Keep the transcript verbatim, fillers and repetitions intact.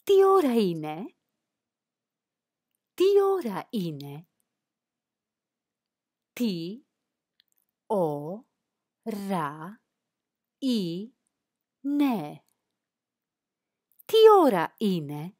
Τι ώρα είναι? Τι ώρα είναι? Τι, ο, ρα, η, ναι. Τι ώρα είναι?